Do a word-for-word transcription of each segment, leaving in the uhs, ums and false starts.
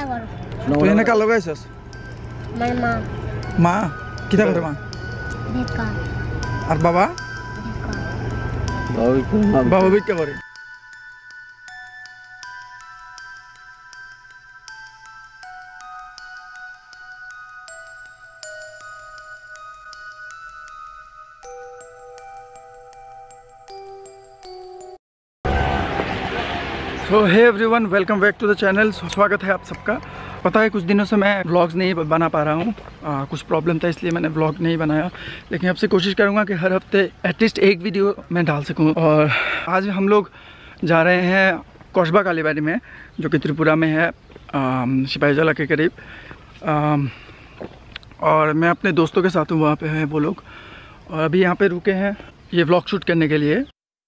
करो तो इन्हें क्या लगा इसस मैं माँ माँ किधर करे माँ देखा और बाबा बाबा भी क्या करे so hey everyone, welcome back to the channel. स्वागत है आप सबका। पता है कुछ दिनों से मैं व्लॉग्स नहीं बना पा रहा हूँ, कुछ प्रॉब्लम था इसलिए मैंने व्लॉग नहीं बनाया, लेकिन अब से कोशिश करूँगा कि हर हफ्ते एटलीस्ट एक वीडियो मैं डाल सकूँ। और आज हम लोग जा रहे हैं कस्बा काली बारी में, जो कि त्रिपुरा में है, शिवालिंगा के करीब। और मैं अपने दोस्तों के साथ हूँ, वहाँ पे हैं वो लोग, और अभी यहाँ पे रुके हैं ये व्लॉग शूट करने के लिए।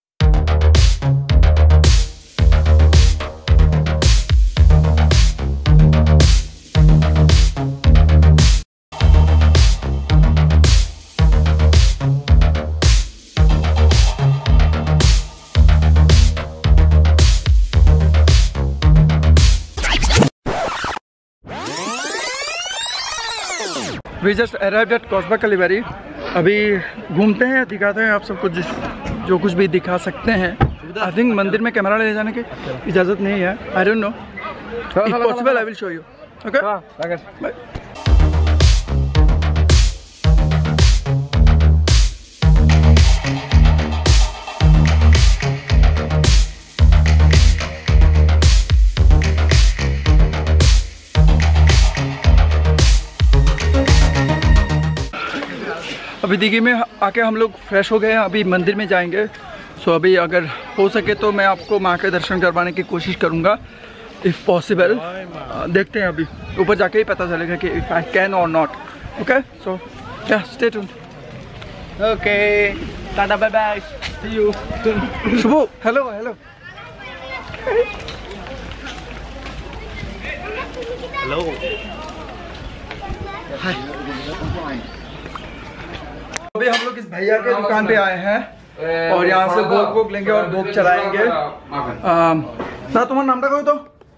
वी जस्ट अराइव्ड एट कस्बा काली बारी। अभी घूमते हैं, दिखाते हैं आप सबको जिस जो कुछ भी दिखा सकते हैं। आई थिंक मंदिर में कैमरा ले जाने की इजाज़त नहीं है। I don't know, if possible I will show you. Okay bye. अभी दिघी में आके हम लोग फ्रेश हो गए हैं, अभी मंदिर में जाएंगे। सो अभी अगर हो सके तो मैं आपको माँ के दर्शन करवाने की कोशिश करूँगा, इफ़ पॉसिबल। देखते हैं, अभी ऊपर जाके ही पता चलेगा कि इफ़ आई कैन और not. Okay, so yeah stay tuned. Okay, tata, bye bye, see you. Shubhu, hello hello hello, hi. अभी हम लोग इस भैया के दुकान पे आए हैं और यहाँ से भोग भोग लेंगे और भोग चलाएंगे। सर तुम्हारा नाम कहो तो?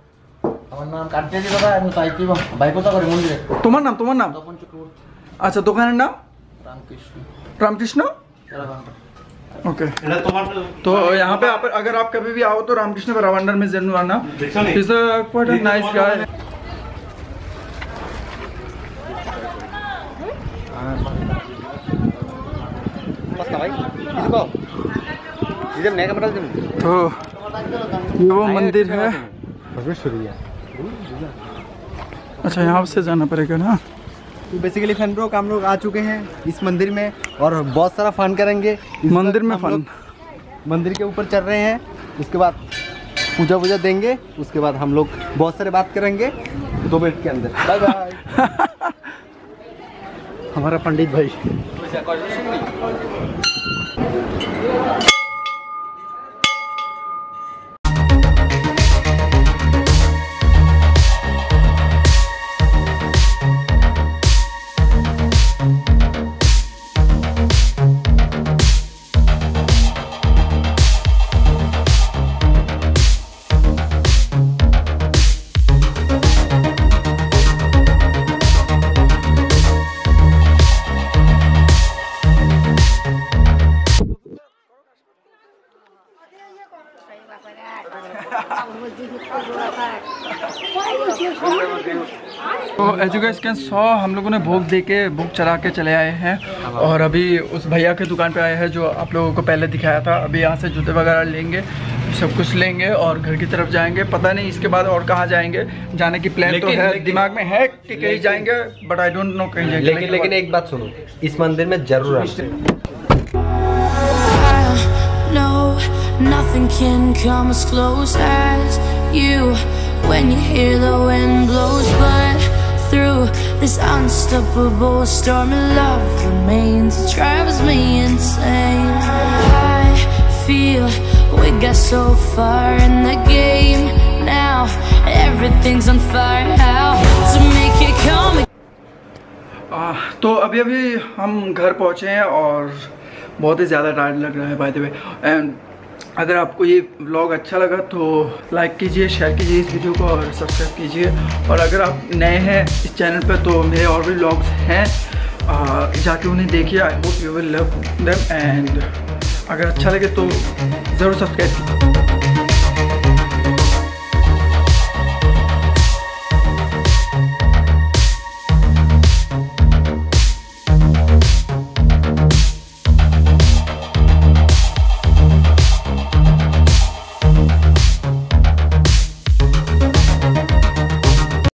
तुम्हार नाम तुम्हार नाम अच्छा, दुकान नाम रामकृष्ण। ओके, तो यहाँ पे आप अगर आप कभी भी आओ तो रामकृष्ण बरावंडर में जरूर आना। Is a quite a nice guy. तो ये वो मंदिर है। अच्छा, यहाँ से जाना पड़ेगा ना। तो बेसिकली फन ब्रो हम लोग आ चुके हैं इस मंदिर में और बहुत सारा फन करेंगे मंदिर में। फन मंदिर के ऊपर चल रहे हैं, उसके बाद पूजा वूजा देंगे, उसके बाद हम लोग बहुत सारे बात करेंगे दो मिनट के अंदर। Bye bye. हमारा पंडित भाई। तो as you guys can saw हम लोगों ने भोग दे के भोग चढ़ा के चले आए हैं और अभी उस भैया के दुकान पे आए हैं जो आप लोगों को पहले दिखाया था। अभी यहाँ से जूते वगैरह लेंगे, सब कुछ लेंगे और घर की तरफ जाएंगे। पता नहीं इसके बाद और कहाँ जाएंगे, जाने की प्लान तो है, दिमाग में है कि कहीं जाएंगे, बट आई डोंट नो कहीं जाएंगे। लेकिन लेकिन एक बात सुनो, इस मंदिर में जरूर आना। Nothing can come as close as you when you hear the wind blows, but through this unstoppable storm of love remains. It drives me insane. I feel we got so far in the game now. Everything's on fire. How to make it come? आ, तो अभी अभी हम घर पहुँचे हैं और बहुत ही ज़्यादा टायर्ड लग रहा है बाय द वे। एंड अगर आपको ये व्लॉग अच्छा लगा तो लाइक कीजिए, शेयर कीजिए इस वीडियो को और सब्सक्राइब कीजिए। और अगर आप नए हैं इस चैनल पर तो मेरे और भी व्लॉग्स हैं, जाके उन्हें देखिए। I hope you will love them and अगर अच्छा लगे तो ज़रूर सब्सक्राइब कीजिए।